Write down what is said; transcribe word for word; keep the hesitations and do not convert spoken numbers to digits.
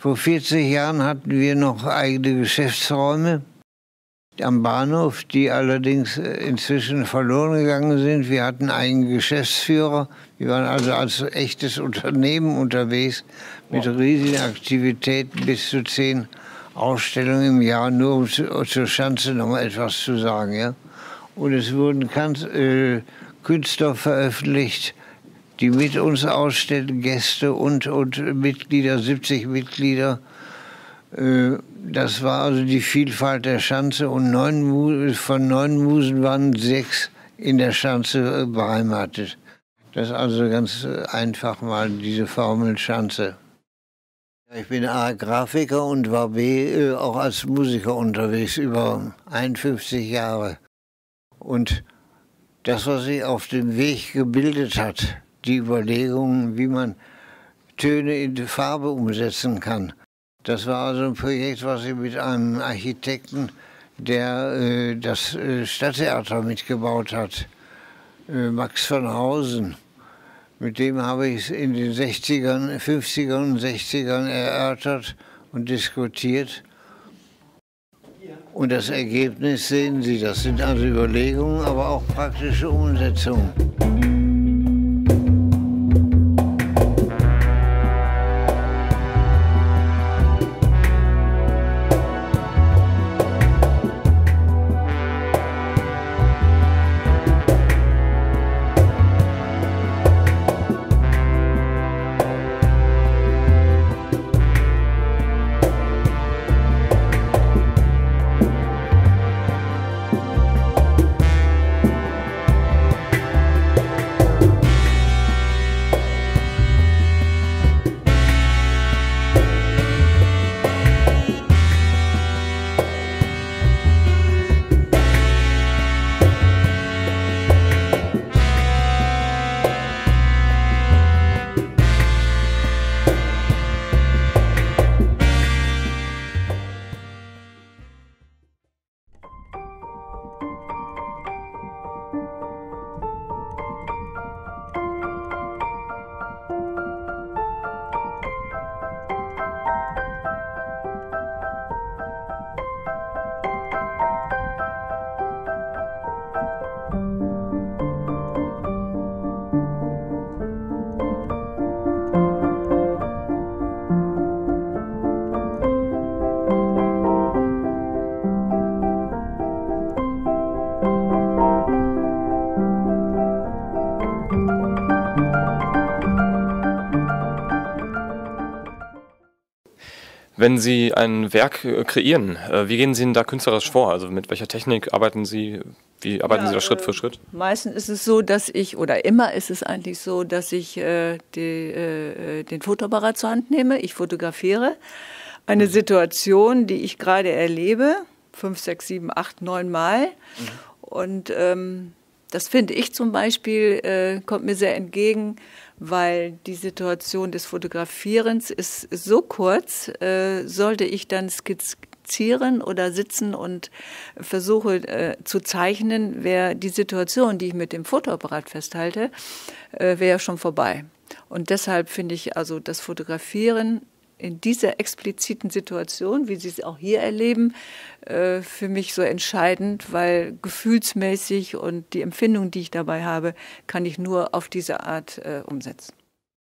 Vor vierzig Jahren hatten wir noch eigene Geschäftsräume am Bahnhof, die allerdings inzwischen verloren gegangen sind. Wir hatten einen Geschäftsführer. Wir waren also als echtes Unternehmen unterwegs mit riesigen Aktivitäten, bis zu zehn Ausstellungen im Jahr, nur um zu, zur Schanze noch mal etwas zu sagen. Ja? Und es wurden ganz, äh, Künstler veröffentlicht, die mit uns ausstellten, Gäste und, und Mitglieder, siebzig Mitglieder. Das war also die Vielfalt der Schanze, und neun, von neun Musen waren sechs in der Schanze beheimatet. Das ist also ganz einfach mal diese Formel Schanze. Ich bin A, Grafiker und war B, auch als Musiker unterwegs über einundfünfzig Jahre. Und das, was sich auf dem Weg gebildet hat, die Überlegungen, wie man Töne in die Farbe umsetzen kann. Das war also ein Projekt, was ich mit einem Architekten, der äh, das äh, Stadttheater mitgebaut hat, äh, Max von Hausen. Mit dem habe ich es in den sechzigern, fünfzigern und sechzigern erörtert und diskutiert. Und das Ergebnis sehen Sie, das sind also Überlegungen, aber auch praktische Umsetzungen. Wenn Sie ein Werk kreieren, wie gehen Sie denn da künstlerisch vor? Also mit welcher Technik arbeiten Sie? Wie arbeiten ja, Sie da Schritt für Schritt? Meistens ist es so, dass ich, oder immer ist es eigentlich so, dass ich äh, die, äh, den Fotoapparat zur Hand nehme. Ich fotografiere eine Situation, die ich gerade erlebe, fünf, sechs, sieben, acht, neun Mal. Mhm. Und ähm, das finde ich zum Beispiel, äh, kommt mir sehr entgegen, weil die Situation des Fotografierens ist so kurz, äh, sollte ich dann skizzieren oder sitzen und versuche äh, zu zeichnen, wäre die Situation, die ich mit dem Fotoapparat festhalte, äh, wäre schon vorbei. Und deshalb finde ich also das Fotografieren in dieser expliziten Situation, wie Sie es auch hier erleben, äh, für mich so entscheidend, weil gefühlsmäßig und die Empfindung, die ich dabei habe, kann ich nur auf diese Art äh, umsetzen.